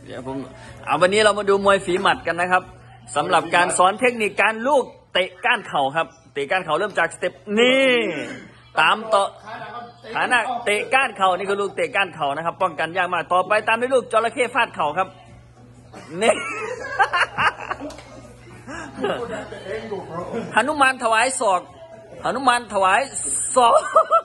เดี๋ยวผมวันนี้เรามาดูมวยฝีหมัดกันนะครับสำหรับการสอนเทคนิคการลูกเตะก้านเข่าครับเตะก้านเข่าเริ่มจากสเต็ปนี่ตามต่อขาหน้าเตะก้านเข่านี่คือลูกเตะก้านเข่านะครับป้องกันยากมากต่อไปตามด้วยลูกจระเข้ฟาดเข่าครับนี่หนุมานถวายศอกหนุมานถวายศอก